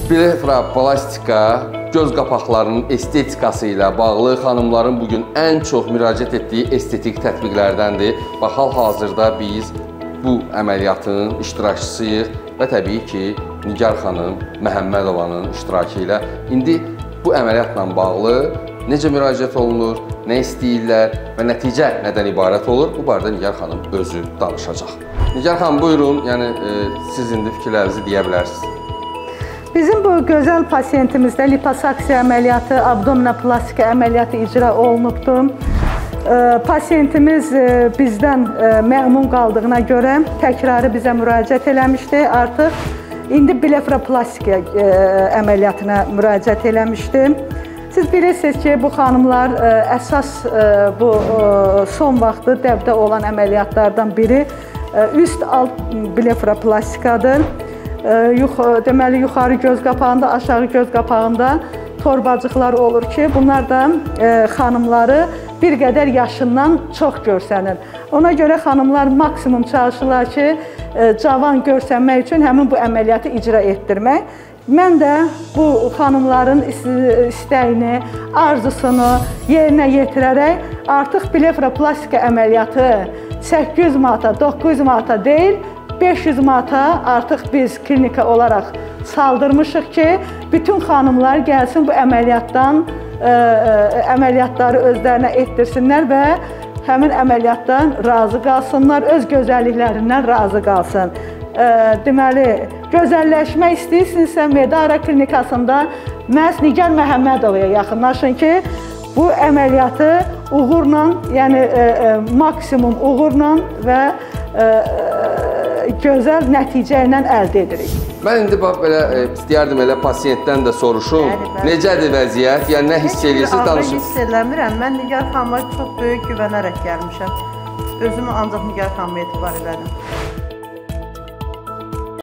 Blefroplastika göz qapaqlarının estetikası ilə bağlı xanımların bugün ən çox müraciət etdiyi estetik tətbiqlərdəndir. Bax, hal-hazırda biz bu əməliyyatın iştirakçısıyıq və təbii ki, Nigar xanım Məhəmmədovanın iştirakı ilə. İndi bu əməliyyatla bağlı necə müraciət olunur, nə istəyirlər və nəticə nədən ibarət olur? Bu barədə Nigar xanım özü danışacaq. Nigar xanım, buyurun, yəni siz indi fikirlərinizi deyə bilərsiniz. Bizim bu gözəl pasiyentimizdə liposaksiya əməliyyatı, abdominoplastika əməliyyatı icra olunubdur. Pasiyentimiz bizdən məmnun qaldığına görə təkrarı bizə müraciət eləmişdi. Artıq indi blefroplastika əməliyyatına müraciət eləmişdi. Siz bilirsiniz ki, bu xanımlar əsas bu son vaxtı dəbdə olan əməliyyatlardan biri üst-alt blefroplastikadır. Deməli, yuxarı göz qapağında, aşağı göz qapağında torbacıqlar olur ki, bunlar da xanımları bir qədər yaşından çox görsənir. Ona görə xanımlar maksimum çalışırlar ki, cavan görsənmək üçün həmin bu əməliyyatı icra etdirmək. Mən də bu xanımların istəyini, arzusunu yerinə yetirərək artıq blefroplastika əməliyyatı 800 manata, 900 manata deyil, 500 manata artıq biz klinika olaraq saldırmışıq ki, bütün xanımlar gəlsin bu əməliyyatları özlərinə etdirsinlər və həmin əməliyyatdan razı qalsınlar, öz gözəlliklərindən razı qalsın. Deməli, gözəlləşmək istəyirsinizsə, Medara klinikasında məhz Nigar Məhəmmədovaya yaxınlaşın ki, bu əməliyyatı uğurla, yəni maksimum uğurla və gözəl nəticə ilə əldə edirik. Mən indi bax, belə istəyərdim elə pasiyentdən də soruşum. Necədir vəziyyət? Yəni, nə hiss edirsiniz? Danışın. Hiss eləmirəm. Mən Nigar xanıma çox böyük güvənərək gəlmişəm. Özümü ancaq Nigar xanıma etibar elədim.